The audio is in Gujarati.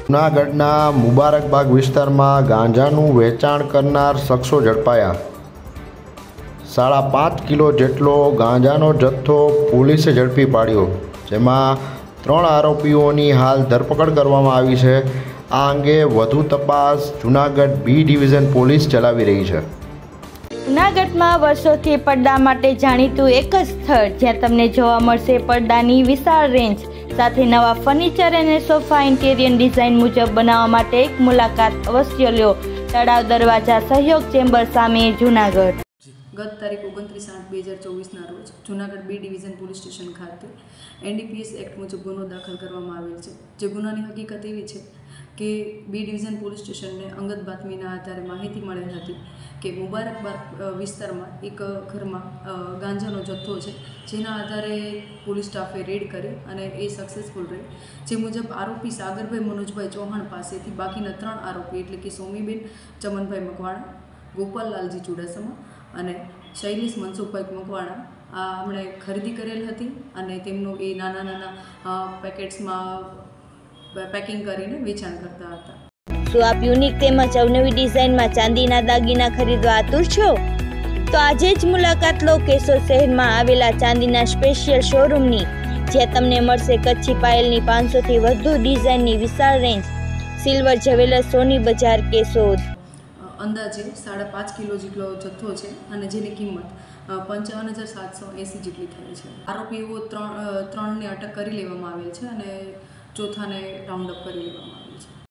જૂનાગઢના મુબારકબાગ વિસ્તારમાં ગાંજાનું વેચાણ કરનાર શખ્સો ઝડપાયા। 5.5 કિલો જેટલો ગાંજાનો જથ્થો પોલીસે ઝડપી પાડ્યો, જેમાં 3 આરોપીઓની હાલ ધરપકડ કરવામાં આવી છે। આ અંગે વધુ તપાસ જૂનાગઢ બી ડિવિઝન પોલીસ ચલાવી રહી છે। જૂનાગઢમાં વર્ષોથી પડદા માટે જાણીતું એક જ સ્થળ જ્યાં તમને જોવા મળશે પડદાની વિશાળ રેન્જ સાથે નવા ફર્નિચર અને સોફા ઇન્ટેરિયર ડિઝાઇન મુજબ બનાવવા માટે એક મુલાકાત અવશ્ય લો। તળાવ દરવાજા સહયોગ ચેમ્બર સામે જૂનાગઢ। ગત તારીખ 29/8/2024ના રોજ Junagadh B division police station ખાતે NDPS એક્ટ મુજબ ગુનો દાખલ કરવામાં આવેલ છે। જે ગુનાની હકીકત એવી છે કે બી ડિવિઝન પોલીસ સ્ટેશનને અંગત બાતમીના આધારે માહિતી મળેલ હતી કે મુબારકબાગ વિસ્તારમાં એક ઘરમાં ગાંજાનો જથ્થો છે, જેના આધારે પોલીસ સ્ટાફે રેડ કરી અને એ સક્સેસફુલ રહી। જે મુજબ આરોપી સાગરભાઈ મનોજભાઈ ચૌહાણ પાસેથી બાકીના 3 આરોપી એટલે કે સોમીબેન ચમનભાઈ મકવાણા, ગોપાલલાલજી ચુડાસમા અને શૈલેષ મનસુખભાઈ મકવાણા આપણે ખરીદી કરેલ હતી અને તેમનું એ નાના પેકેટ્સમાં પેકિંગ કરીને વેચાણ કરતા હતા। શું આપ યુનિક તેમજ અવનવી ડિઝાઇનમાં ચાંદીના દાગીના ખરીદવા આતુર છો? તો આજે જ મુલાકાત લો કેશોદ શહેરમાં આવેલા ચાંદીના સ્પેશિયલ શોરૂમની, જ્યાં તમને મળશે કચ્છી પાયલની 500 થી વધુ ડિઝાઇનની વિશાળ રેન્જ। સિલ્વર જ્વેલર્સ, સોની બજાર, કેશોદ। અંદાજે 5.5 કિલો જેટલો જથ્થો છે અને જેની કિંમત 55,780 જેટલી થઈ છે। આરોપીઓ 3ને અટક કરી લેવામાં આવેલ છે અને ચોથાને રાઉન્ડ અપ કરી લેવામાં